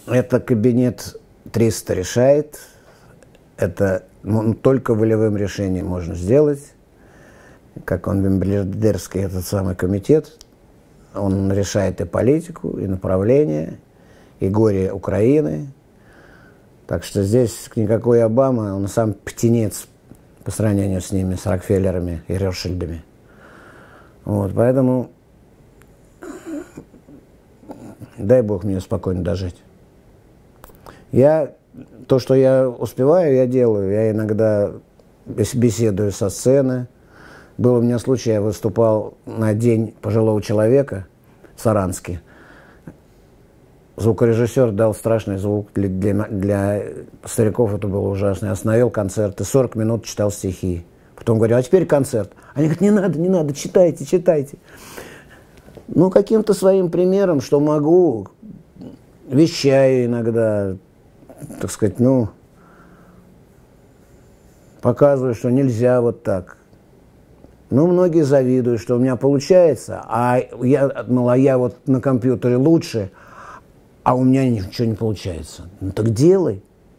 Это кабинет 300 решает. Это только волевым решением можно сделать. Как он Вимблердерский, этот самый комитет, он решает и политику, и направление, и горе Украины. Так что здесь никакой Обама, он сам птенец по сравнению с ними, с Рокфеллерами и Ротшильдами. Вот, поэтому дай Бог мне спокойно дожить. То, что я успеваю, я делаю. Я иногда беседую со сцены. Был у меня случай, я выступал на День пожилого человека в Саранске. Звукорежиссер дал страшный звук. Для стариков это было ужасно. Я остановил концерт и 40 минут читал стихи. Потом говорю, а теперь концерт. Они говорят, не надо, читайте, читайте. Ну, каким-то своим примером, что могу, вещаю иногда, так сказать, показываю, что нельзя вот так. Ну, многие завидуют, что у меня получается, а я вот на компьютере лучше, а у меня ничего не получается. Ну, так делай,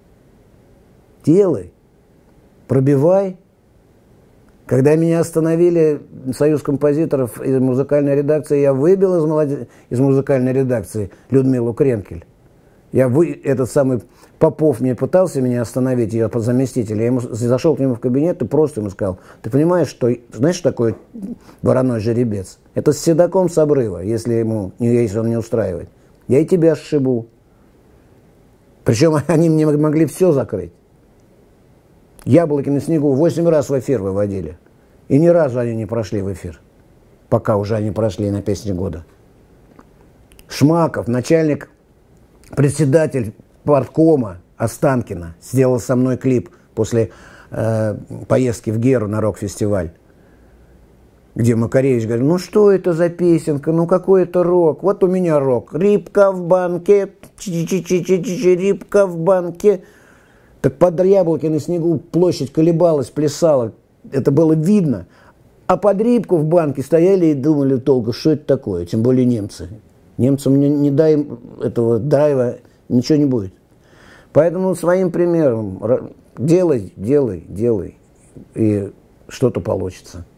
пробивай. Когда меня остановили Союз композиторов из музыкальной редакции, я выбил из музыкальной редакции Людмилу Кренкель. Этот самый Попов мне пытался меня остановить, ее заместитель. Я зашел к нему в кабинет и просто ему сказал, ты понимаешь, знаешь, что такое вороной жеребец? Это с седаком с обрыва, если он не устраивает. Я и тебя сшибу. Причем они мне могли все закрыть. Яблоки на снегу 8 раз в эфир выводили. И ни разу они не прошли в эфир. Пока уже они прошли на песни года. Шмаков, председатель парткома Останкино, сделал со мной клип после поездки в Геру на рок-фестиваль. Где Макаревич говорит, ну что это за песенка, ну какой это рок, вот у меня рок. Рыбка в банке, рыбка в банке. Так под яблоки на снегу площадь колебалась, плясала. Это было видно. А под рыбку в банке стояли и думали долго, что это такое. Тем более немцы. Немцам не дай этого драйва, ничего не будет. Поэтому своим примером делай, и что-то получится.